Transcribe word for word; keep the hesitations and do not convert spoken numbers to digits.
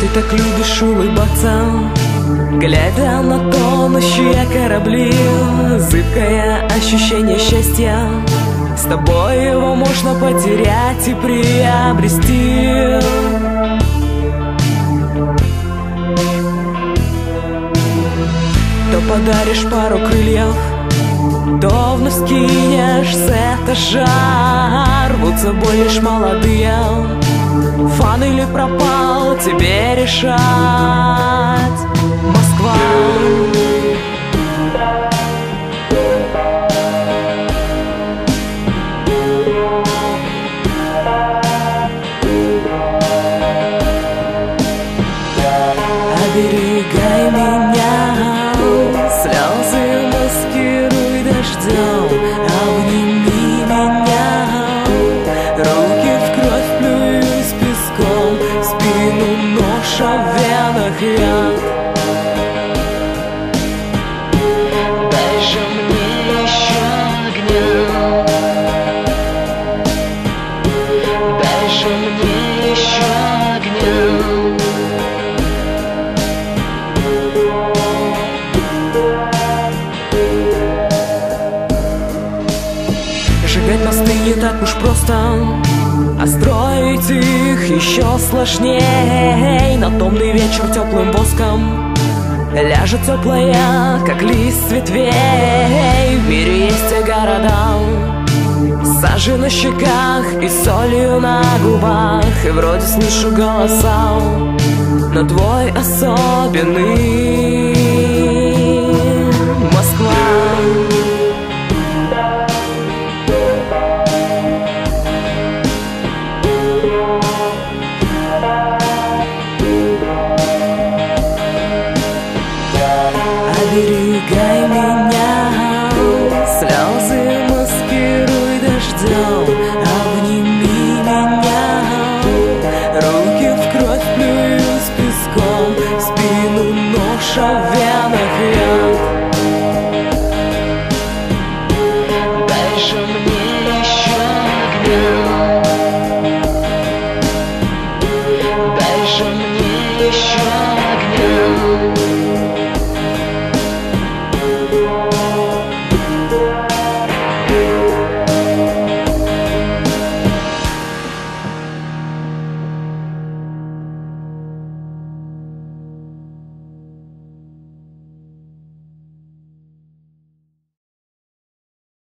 так любишь улыбаться, глядя на тонущие корабли. Зыбкое ощущение счастья, с тобой его можно потерять и приобрести. То подаришь пару крыльев, то вновь скинешь с этажа. Рвутся в бой лишь молодые, фан или пропал, тебе решать. Москва. Оберегай меня, слезы маскируй дождем. Обними меня, руки в кровь плююсь песком, спину нож, а в венах яд. Дай же мне еще огня, дай же мне еще огня. Сжигать мосты не так уж просто, а строить их еще сложней. На томный вечер теплым воском ляжет теплая, как лист ветвей. В мире есть города, сажи на щеках и солью на губах. И вроде слышу голоса, но твой особенный. Москва. Оберегай меня, слезы маскируй дождем. Обними меня, руки в кровь плююсь песком, спину нож, а в венах яд. Дай же мне еще огня, дай же мне еще огня.